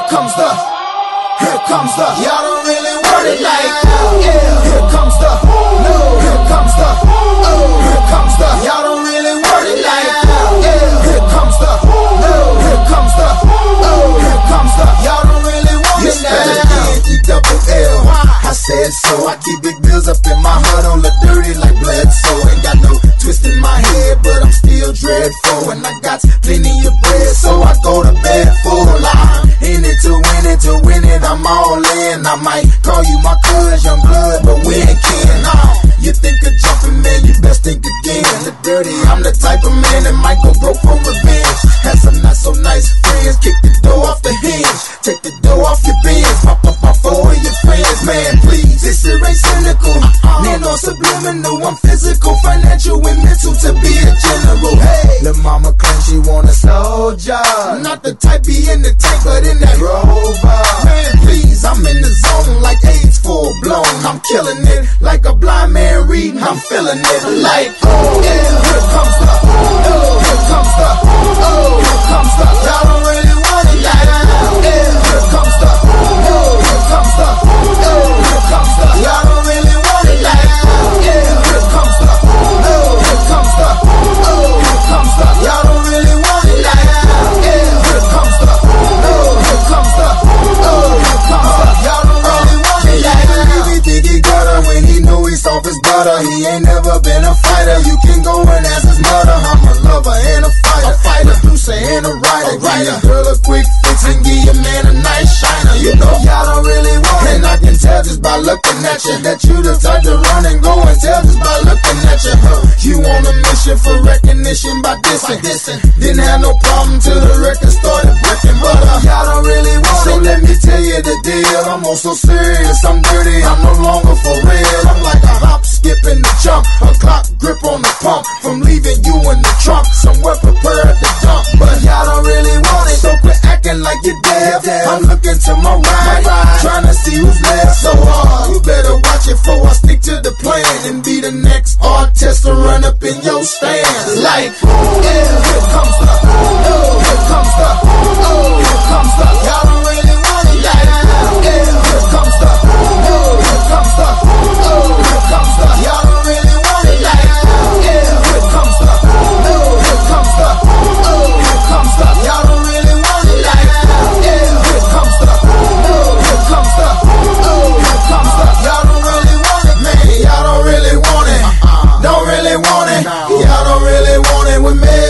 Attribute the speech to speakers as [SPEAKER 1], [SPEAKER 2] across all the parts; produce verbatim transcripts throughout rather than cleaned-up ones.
[SPEAKER 1] comes the, here comes the, y'all don't really want it like that. Yeah, here comes the, no, here comes the, oh, here comes the, y'all don't really want it like that. Yeah, here comes the, no, here comes the, oh, here comes the, y'all don't really want it like that. E double L, I said so. I keep big bills up in my hood on the dirty like Bledsoe. Ain't got no twist in my head, but I'm still dreadful. And I got plenty of bread, so I go to bed full. I'm in it to win it, to win it, I'm all in. I might call you my cuz, young blood, but we ain't kin. Nah, you think of jumping, man, you best think again. The dirty, I'm the type of man that might go broke for revenge. Had some not so nice friends, kick the door off the hinge, take the door off your bins, pop up off four of your friends. Man, please, this shit ain't cynical. Man, no subliminal, I'm physical, financial, and mental to be a general. Hey, lil' mama claim she want a soldier, not the type be in the tank, but in that rover. Man, please, I'm in the zone like AIDS full blown. I'm killing it like a blind man reading. I'm feeling it like, oh yeah, here comes the, oh, here comes the, oh, here comes the, y'all don't really want it like that. Yeah, here comes the, oh, here comes the, oh, here comes the, y'all don't really want it like that. Yeah, here comes the, oh, here comes the, oh, here comes the, y'all don't really want it like that. Yeah, here comes the, oh, here comes the, oh, here comes the, y'all don't really want it like that. He think he got her when he know he's off his butter. He ain't never been a fighter. You can go and ask his mother. I'm a lover and a fighter, a fighter, producer and a writer. Give your girl a quick fix and give your man a nice shiner. You know y'all don't really want it, and I can tell just by looking at you that you the type to run and go and tell just by looking at you. Huh? You on a mission for recognition by dissing. Didn't have no problem till the record started breaking, but uh, y'all don't really want so it. So let me tell you the deal. I'm also serious, I'm dirty, I'm no longer for real. I'm like a hop, skip, and a jump, a clock grip on the pump. From leaving you in the trunk, somewhere prepared to dump. But y'all don't really want it, so quit acting like you're deaf. I'm looking to my right, trying to see who's left. So uh, you better watch it before I stick to the plan and be the next artist to run up in your stand. Like, yeah, here comes the, oh, here comes the, oh, here comes the, y'all don't really want it like that. Yeah, here comes the, oh, here comes the, oh, here comes the, y'all don't really want it like that. Yeah, here comes the, oh, here comes the, oh, here comes the, y'all don't really want it like that. Yeah, here comes the, oh, here comes the, oh, here comes the, y'all don't really want it, man. Y'all don't really want it, don't really want it. Y'all don't really want it with me.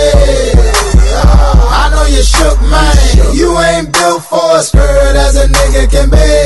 [SPEAKER 1] I know you shook, man. You ain't built for a skirt as a nigga can be.